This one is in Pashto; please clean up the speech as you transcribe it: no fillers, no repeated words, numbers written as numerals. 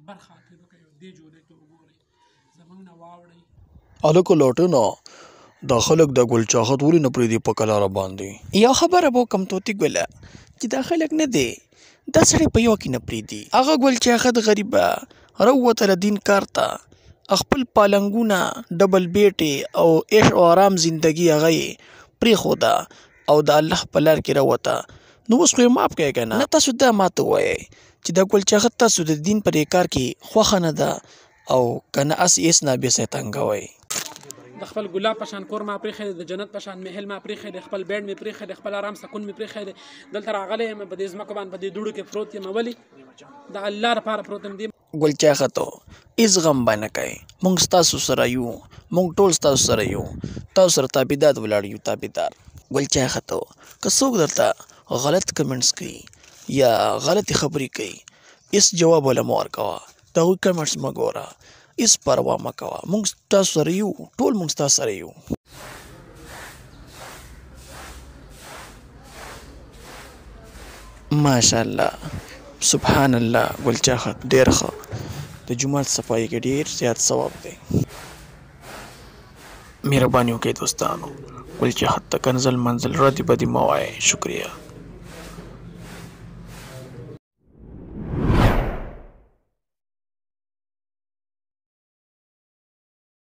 برخه اخلي نو که یو دې جوړې ته وګورئ زموږ نه واوړئ. هلکه لټونه دا خلک د ګل چاغت ولې نه پرېږدي په کلاره باندې؟ یو خبره به وکړم طوطي ګله چې دا خلک نه دی دا سړی په یوه کې نه پرېږدي. هغه ګل چاغت غریبه راووتله دین کار ته خپل پالنګونه ډبل بیټې او عیش او آرام زندګي هغه یې پرېښوده او د الله په لار کې راووته. نو اوس خو یې معاف کړئ که نه تاسو دا ماته ووایئ چې دا ګل چاغت تاسو د دین په دې کار کې خوښه نه ده او که نه هسې هېڅ نه بې سیتنګوئ. د خپل ګلاب په شان کور ما پرېښی دی، د جنت په شان محل ما پرېښی دی، خپل بیډ مې پرېښی دی، خپل آرام سکون مې پرېښی دی. دلته راغلی یم په دې ځمکو باندې په دې دوړو کې پروت یم. ولې د الله لپاره پروت یم. دې ګل چاغتو هېڅ غم به نه کوئ، موږ ستاسو سره یو، موږ ټول ستاسو سره یو، تاسو سره تابعدار ولاړ یو تابعدار. ګل چاغتو که څوک درته غلط کمنټس کوي یا غلطې خبرې کوي هېڅ جواب وله مه ورکوه، د هغوی کمنټس مه ګوره، هېڅ پروا مه کوه، موږ تاسو سره یو، ټول موږ ستاسو سره یو. ماشاءالله سبحان الله ګل چاغت ډېر ښه، د جومات صفایي کې ډېر زیات ثواب دی. مهرباني وکړئ دوستانو ګل چاغت ته کنزل منزل ردې بدې مه وایئ. شکریه.